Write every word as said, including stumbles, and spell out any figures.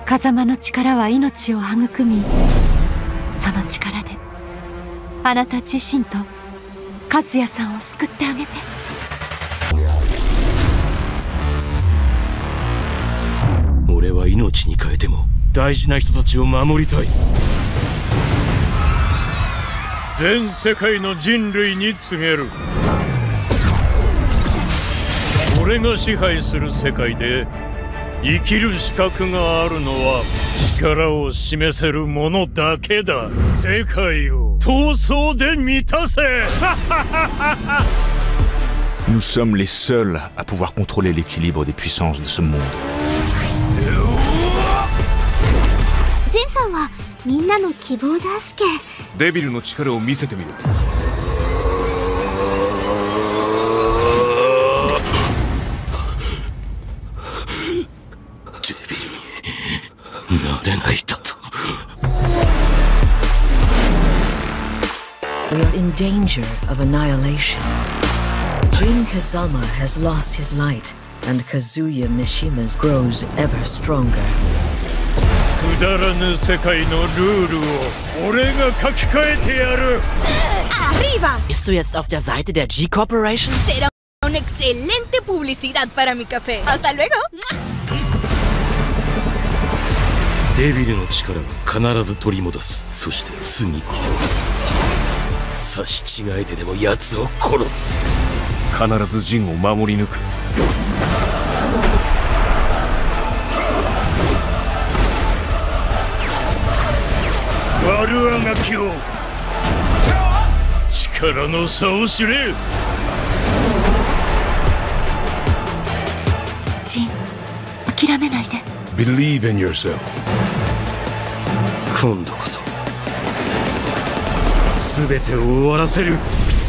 風間の力は命を育み、その力であなた自身と和也さんを救ってあげて。 俺は命に変えても大事な人たちを守りたい。 全世界の人類に告げる。俺が支配する世界で生きる資格があるのは力を示せるものだけだ。世界を闘争で満たせ Nous sommes les seuls à pouvoir contrôler l'équilibre des puissances de ce monde. ジンさんはみんなの希望だすけ。 デビルの力を見せてみろ。 デビルになれないだと。 We are in danger of annihilation. Jin Kazama has lost his light, and Kazuya Mishima's grows ever stronger. くだらぬ世界のルールを俺が書き換えてやる。 Arriba! ¿Bist du jetzt auf der Seite der G Corporation? Será una excelente publicidad para mi café. ¡Hasta luego! デビルの力は必ず取り戻す。そして次こそ差し違えてでも奴を殺す。 必ずジンを守り抜く。 悪あがきを力の差を知れ。 ジン、諦めないで。 Believe in yourself. 今度こそ全てを終わらせる。